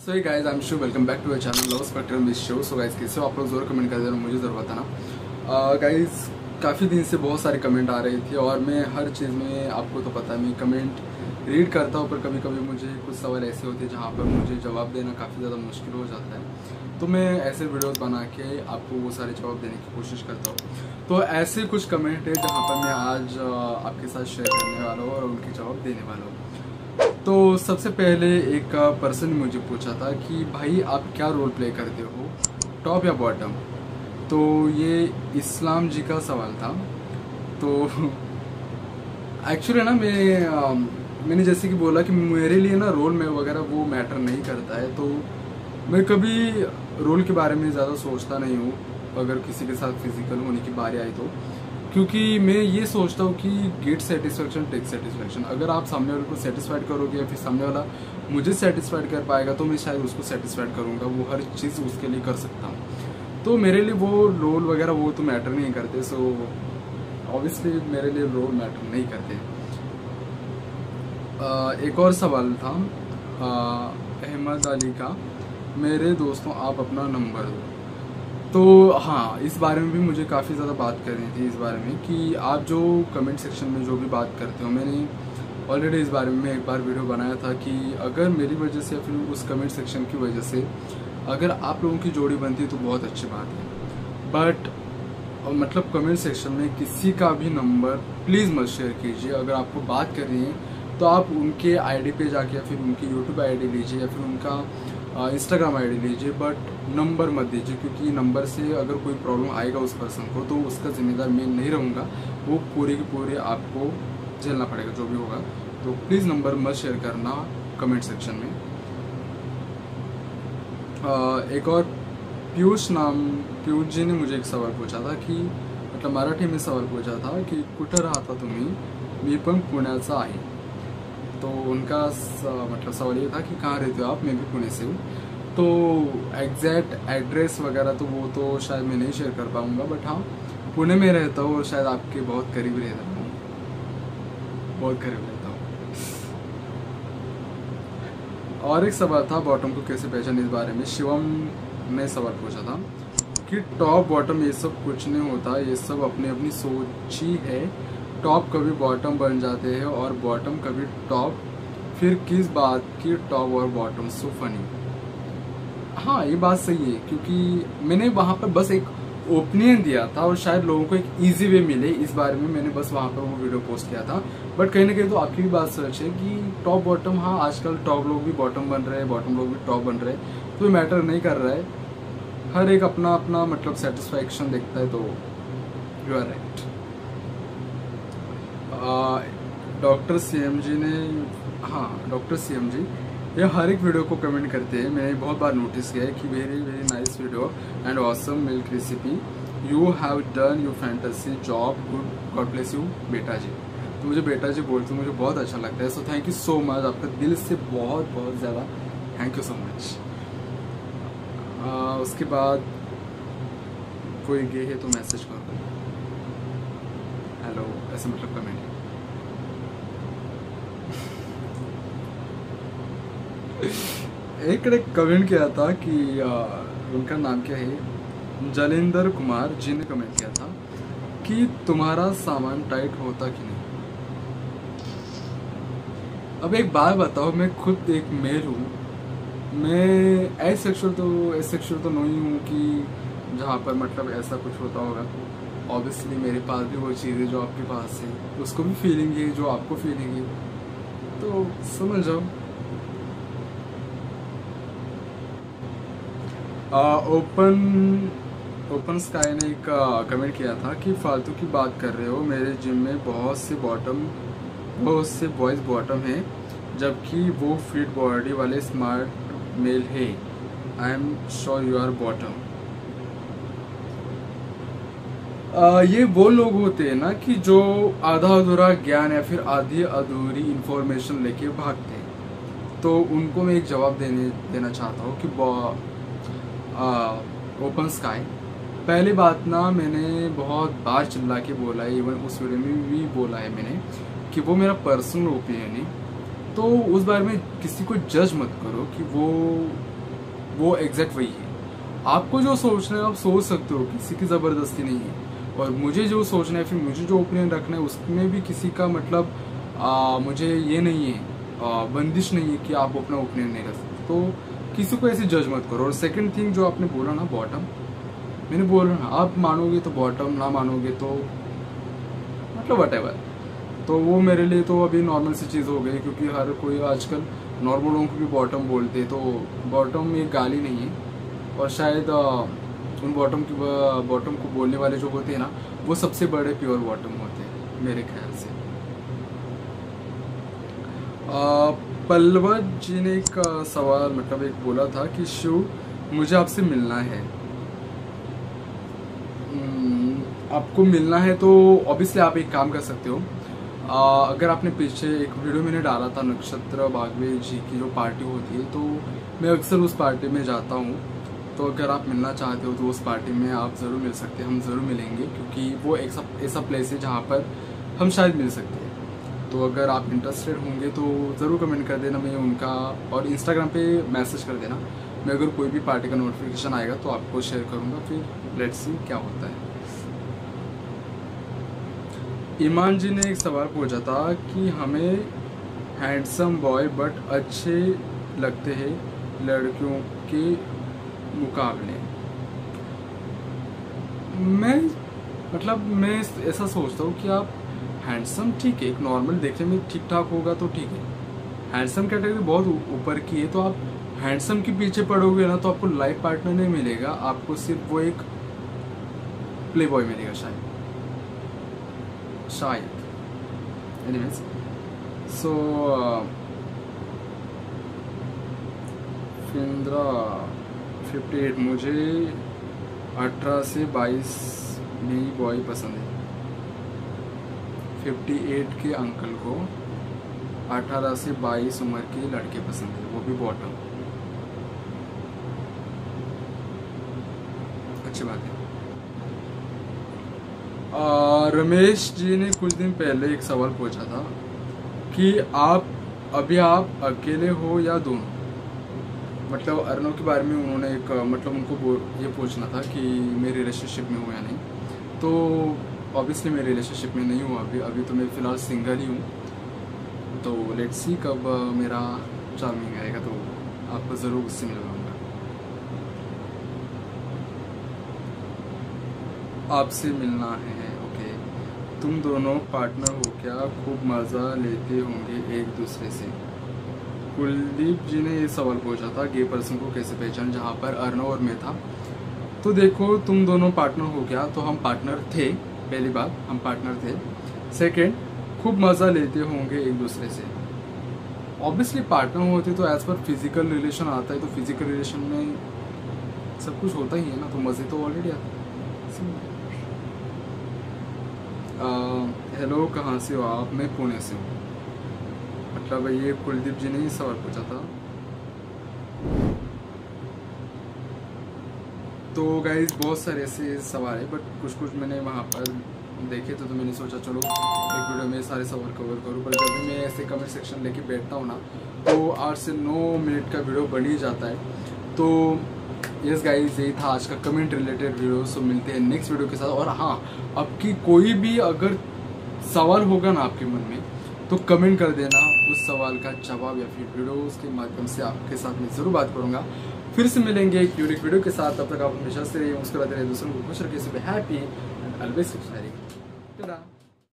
So hey guys, I am Sho welcome back to our channel Love Spectrum with Sho. So guys, कैसे हो आप लोग? जरूर comment कर देना, मुझे जरूर बताना। गाइस, काफ़ी दिन से बहुत सारे कमेंट आ रहे थे और मैं हर चीज़ में, आपको तो पता है, मैं कमेंट रीड करता हूँ, पर कभी कभी मुझे कुछ सवाल ऐसे होते हैं जहाँ पर मुझे जवाब देना काफ़ी ज़्यादा मुश्किल हो जाता है। तो मैं ऐसे वीडियोस बना के आपको वो सारे जवाब देने की कोशिश करता हूँ। तो ऐसे कुछ कमेंट है जहाँ पर मैं आज आपके साथ शेयर करने वाला हूँ और उनके जवाब देने वाला हूँ। तो सबसे पहले एक पर्सन ने मुझे पूछा था कि भाई आप क्या रोल प्ले करते हो, टॉप या बॉटम? तो ये इस्लाम जी का सवाल था। तो एक्चुअली ना मैंने जैसे कि बोला कि मेरे लिए ना रोल में वगैरह वो मैटर नहीं करता है। तो मैं कभी रोल के बारे में ज़्यादा सोचता नहीं हूँ अगर किसी के साथ फिजिकल होने की बारी आई तो, क्योंकि मैं ये सोचता हूँ कि गेट सेटिस्फेक्शन टेक सेटिस्फेक्शन। अगर आप सामने वाले को सेटिस्फाइड करोगे या फिर सामने वाला मुझे सेटिस्फाइड कर पाएगा तो मैं शायद उसको सेटिस्फाइड करूँगा, वो हर चीज़ उसके लिए कर सकता हूँ। तो मेरे लिए वो रोल वगैरह वो तो मैटर नहीं करते। सो ऑब्वियसली मेरे लिए रोल मैटर नहीं करते। एक और सवाल था अहमद अली का, मेरे दोस्तों आप अपना नंबर दो। तो हाँ, इस बारे में भी मुझे काफ़ी ज़्यादा बात करनी थी इस बारे में कि आप जो कमेंट सेक्शन में जो भी बात करते हो, मैंने ऑलरेडी इस बारे में एक बार वीडियो बनाया था कि अगर मेरी वजह से या फिर उस कमेंट सेक्शन की वजह से अगर आप लोगों की जोड़ी बनती तो बहुत अच्छी बात है। बट मतलब कमेंट सेक्शन में किसी का भी नंबर प्लीज़ मत शेयर कीजिए। अगर आपको बात करनी है तो आप उनके आईडी पे जाके या फिर उनकी यूट्यूब आईडी लीजिए या फिर उनका इंस्टाग्राम आईडी लीजिए, बट नंबर मत दीजिए, क्योंकि नंबर से अगर कोई प्रॉब्लम आएगा उस पर्सन को तो उसका जिम्मेदार मैं नहीं रहूँगा, वो पूरे के पूरे आपको झेलना पड़ेगा जो भी होगा। तो प्लीज़ नंबर मत शेयर करना कमेंट सेक्शन में। एक और पीयूष जी ने मुझे एक सवाल पूछा था कि मतलब मराठी में सवाल पूछा था कि कुठं राहता तुम्ही, मी पण पुण्याचा आहे। तो उनका मतलब सवाल ये था कि कहाँ रहते हो आप, मैं भी पुणे से हूँ। तो एग्जैक्ट एड्रेस वगैरह तो वो तो शायद मैं नहीं शेयर कर पाऊँगा, बट हाँ पुणे में रहता हूँ और शायद आपके बहुत करीब रहता हूँ, बहुत करीब रहता हूँ। और एक सवाल था बॉटम को कैसे पहचाने, इस बारे में शिवम ने सवाल पूछा था कि टॉप बॉटम ये सब कुछ नहीं होता, ये सब अपनी अपनी सोच ही है। टॉप कभी बॉटम बन जाते हैं और बॉटम कभी टॉप, फिर किस बात की टॉप और बॉटम? So funny. हाँ, ये बात सही है, क्योंकि मैंने वहाँ पर बस एक ओपिनियन दिया था और शायद लोगों को एक इजी वे मिले इस बारे में, मैंने बस वहाँ पर वो वीडियो पोस्ट किया था। बट कहीं ना कहीं तो आपकी भी बात सच है कि टॉप बॉटम, हाँ आजकल टॉप लोग भी बॉटम बन रहे हैं, बॉटम लोग भी टॉप बन रहे हैं, तो मैटर नहीं कर रहा है। हर एक अपना अपना मतलब सेटिस्फैक्शन देखता है, तो you are right. Doctor CM ji ने, हाँ डॉक्टर सीएम जी ये हर एक वीडियो को कमेंट करते हैं। मैंने बहुत बार नोटिस किया है कि very very nice video and awesome milk recipe, you have done you fantasy job, good, God bless you बेटा जी। तो मुझे बेटा जी बोलते मुझे बहुत अच्छा लगता है। So thank you so much, आपका दिल से बहुत बहुत ज़्यादा थैंक यू सो मच। उसके बाद कोई गे है तो मैसेज करो, हेलो, ऐसे मतलब कमेंट। एक ने कमेंट किया था कि उनका नाम क्या है, जलेंद्र कुमार जी ने कमेंट किया था कि तुम्हारा सामान टाइट होता कि नहीं। अब एक बात बताओ, मैं खुद एक मेल हूँ, मैं एसेक्सुअल तो नहीं हूँ कि जहाँ पर मतलब ऐसा कुछ होता होगा। ऑब्वियसली मेरे पास भी वो चीज़ है जो आपके पास है, उसको भी फीलिंग है जो आपको फीलिंग है, तो समझ जाओ। ओपन स्काई ने एक कमेंट किया था कि फालतू की बात कर रहे हो, मेरे जिम में बहुत से बॉयज़ बॉटम हैं, जबकि वो फिट बॉडी वाले स्मार्ट मेल है। I am sure you are bottom. ये वो लोग होते हैं ना कि जो आधा अधूरा ज्ञान या फिर आधी अधूरी इंफॉर्मेशन लेके भागते हैं। तो उनको मैं एक जवाब देना चाहता हूँ कि ओपन स्काई, पहली बात ना मैंने बहुत बार चिल्ला के बोला है, इवन उस वीडियो में भी बोला है मैंने कि वो मेरा पर्सनल ओपिनियन है। तो उस बारे में किसी को जज मत करो कि वो वो एग्जैक्ट वही है। आपको जो सोचना है आप सोच सकते हो, किसी की ज़बरदस्ती नहीं है। और मुझे जो सोचना है, फिर मुझे जो ओपिनियन रखना है, उसमें भी किसी का मतलब मुझे ये नहीं है, बंदिश नहीं है कि आप अपना ओपिनियन नहीं रख सकते। तो किसी को ऐसे जज मत करो। और सेकंड थिंग जो आपने बोला ना, बॉटम, मैंने बोला ना, आप मानोगे तो बॉटम, ना मानोगे तो मतलब व्हाटएवर। तो वो मेरे लिए तो अभी नॉर्मल सी चीज़ हो गई, क्योंकि हर कोई आजकल नॉर्मल लोगों को भी बॉटम बोलते, तो बॉटम एक गाली नहीं है। और शायद उन बॉटम को बोलने वाले जो होते हैं ना, वो सबसे बड़े प्योर बॉटम होते हैं मेरे ख्याल से। पल्लवत जी ने एक सवाल मतलब एक बोला था कि शिव मुझे आपसे मिलना है। आपको मिलना है तो ऑब्वियसली आप एक काम कर सकते हो। अगर आपने पीछे एक वीडियो मैंने डाला था नक्षत्र बागवे जी की जो पार्टी होती है, तो मैं अक्सर उस पार्टी में जाता हूँ। तो अगर आप मिलना चाहते हो तो उस पार्टी में आप ज़रूर मिल सकते हैं, हम ज़रूर मिलेंगे, क्योंकि वो एक ऐसा प्लेस है जहाँ पर हम शायद मिल सकते हैं। तो अगर आप इंटरेस्टेड होंगे तो ज़रूर कमेंट कर देना, मैं उनका, और इंस्टाग्राम पे मैसेज कर देना। मैं अगर कोई भी पार्टी का नोटिफिकेशन आएगा तो आपको शेयर करूँगा, फिर लेट्स सी क्या होता है। ईमान जी ने एक सवाल पूछा था कि हमें हैंडसम बॉय बट अच्छे लगते हैं लड़कियों के मुकाबले। मैं ऐसा सोचता हूँ कि आप हैंडसम ठीक है, एक नॉर्मल देखने में ठीक ठाक होगा तो ठीक है। हैंडसम कैटेगरी बहुत ऊपर की है, तो आप हैंडसम के पीछे पड़ोगे ना तो आपको लाइफ पार्टनर नहीं मिलेगा, आपको सिर्फ वो एक प्ले बॉय मिलेगा शायद। एनीवेज, सो फिंद्रा 58, मुझे 18 से 22 में बॉय पसंद है। 58 के अंकल को 18 से 22 उम्र के लड़के पसंद है, वो भी बॉटम। अच्छी बात है। रमेश जी ने कुछ दिन पहले एक सवाल पूछा था कि आप अकेले हो या दोनों। मतलब अर्नव के बारे में उन्होंने एक मतलब उनको ये पूछना था कि मैं रिलेशनशिप में हूँ या नहीं। तो ऑब्वियसली मैं रिलेशनशिप में नहीं हूँ अभी तो मैं फ़िलहाल सिंगल ही हूँ। तो लेट्स सी कब मेरा चार्मिंग आएगा तो आपको ज़रूर उससे मिलवाऊंगा। आपसे मिलना है, ओके। तुम दोनों पार्टनर हो क्या? खूब मज़ा लेते होंगे एक दूसरे से। कुलदीप जी ने ये सवाल पूछा था गे पर्सन को कैसे पहचान, जहाँ पर अर्नव और मैं था। तो देखो, तुम दोनों पार्टनर हो क्या? तो हम पार्टनर थे, पहली बात हम पार्टनर थे। सेकंड, खूब मज़ा लेते होंगे एक दूसरे से। ऑब्वियसली पार्टनर होते तो एज पर फिजिकल रिलेशन आता है, तो फिजिकल रिलेशन में सब कुछ होता ही है ना, तो मज़े तो ऑलरेडी आते हैं। हेलो, कहाँ से हो आप? मैं पुणे से हूँ। मतलब ये कुलदीप जी ने ही सवाल पूछा था। तो गाइज बहुत सारे ऐसे सवाल है, बट कुछ मैंने वहाँ पर देखे तो मैंने सोचा चलो एक वीडियो में सारे सवाल कवर करूँ। पर जब भी मैं ऐसे कमेंट सेक्शन लेके बैठता हूँ ना, तो 8 से 9 मिनट का वीडियो बन ही जाता है। तो यस गाइज, यही था आज का कमेंट रिलेटेड वीडियो। सो मिलते हैं नेक्स्ट वीडियो के साथ। और हाँ, आपकी कोई भी अगर सवाल होगा ना आपके मन में, तो कमेंट कर देना, उस सवाल का जवाब या फिर वीडियोस के माध्यम से आपके साथ मैं ज़रूर बात करूंगा। फिर से मिलेंगे एक यूनिक वीडियो के साथ। तब तक आप हमेशा से रहिए, मुस्कुराते रहिए, दूसरों को खुश रखिए, हैप्पी एंड ऑलवेज स्माइलिंग।